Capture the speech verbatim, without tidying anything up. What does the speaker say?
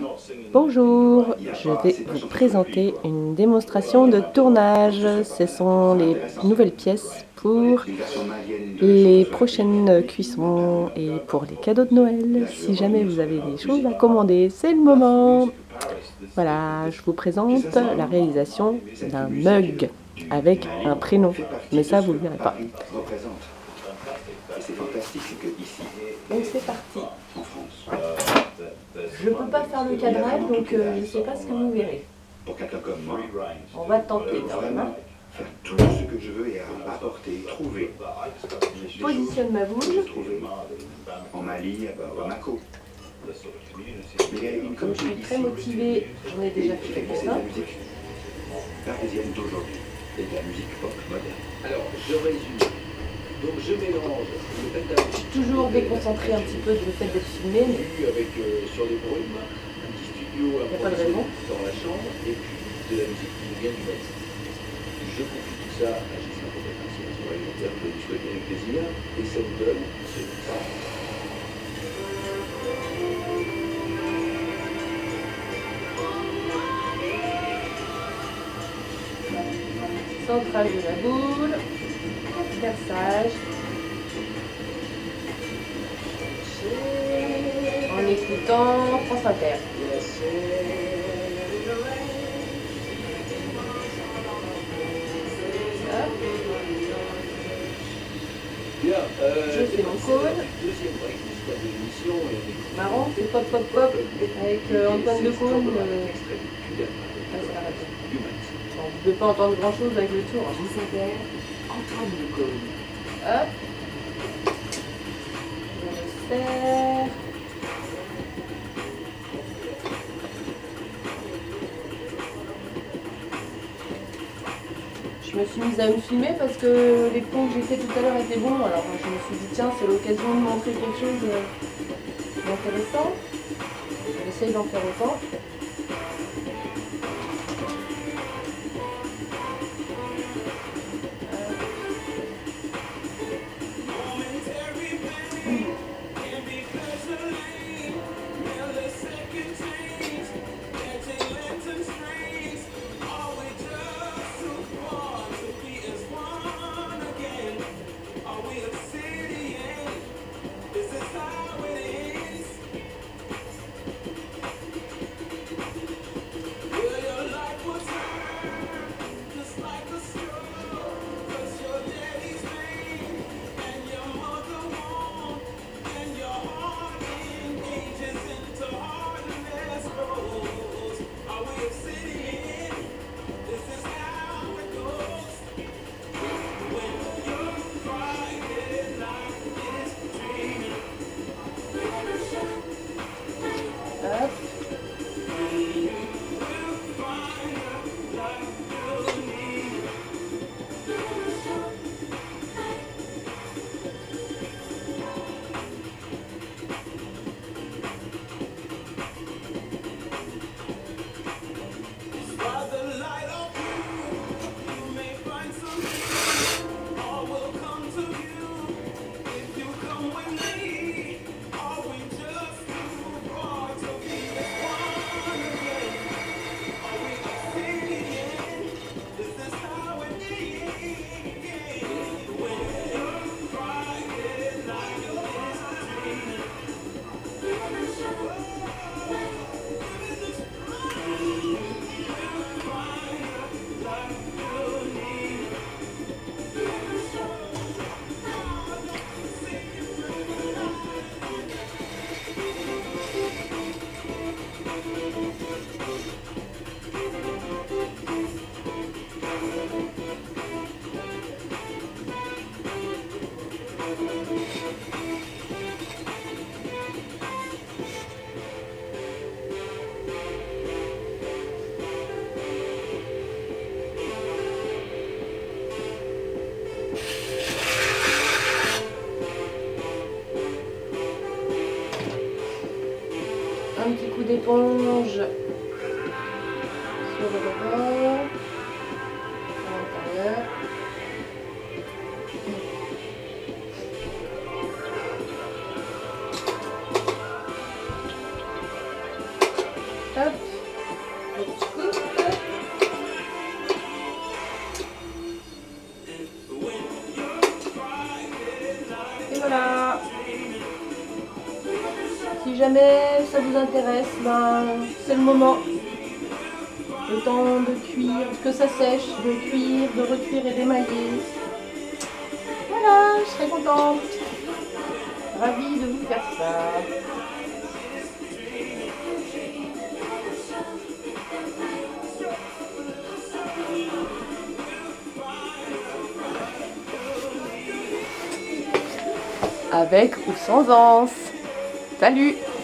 Bonjour, je vais vous présenter une démonstration de tournage. Ce sont les nouvelles pièces pour les prochaines cuissons et pour les cadeaux de Noël. Si jamais vous avez des choses à commander, c'est le moment. Voilà, je vous présente la réalisation d'un mug avec un prénom, mais ça vous ne le verrez pas. Donc c'est parti. Je ne peux pas faire le cadrage, donc euh, je ne sais pas ce que vous verrez. Pour quelqu'un comme moi, on va tenter quand même. Hein. Faire tout ce que je veux et apporter, trouver. Je positionne ma boule. En Mali, à Bamako. Comme je suis très motivée, j'en ai déjà fait quelques-uns. Parisienne d'aujourd'hui et de la musique pop moderne. Alors, je résume. Donc je mélange le pentagone. Je suis toujours déconcentrée un petit peu du fait d'être filmée. Mais... avec euh, sur des brumes, un petit studio à pas de raison dans la chambre et puis de la musique qui nous vient du West. Je confie tout ça à Gisela Robert, c'est un alimentaire que je souhaite avec plaisir et ça nous donne ce ça. Centrage de la boule, perçage, en écoutant France Inter. Bien, euh, je fais mon call. Deuxième break de l'émission. Marrant, c'est pop pop pop avec euh, Antoine Decaune. Euh... Ah, ça arrête. Bon, vous ne pouvez pas entendre grand chose avec le tour. Isabelle, Antoine Decaune. Hop. Je le serre. Je me suis mise à me filmer parce que les plans que j'ai fait tout à l'heure étaient bons. Alors je me suis dit tiens, c'est l'occasion de montrer quelque chose d'intéressant. J'essaye d'en faire autant. Un petit coup d'éponge sur le rebord, à l'intérieur. Si jamais ça vous intéresse, ben, c'est le moment. Le temps de cuire, que ça sèche, de cuire, de recuire et d'émailler. Voilà, je serai contente. Ravie de vous faire ça. Avec ou sans anse. Salut!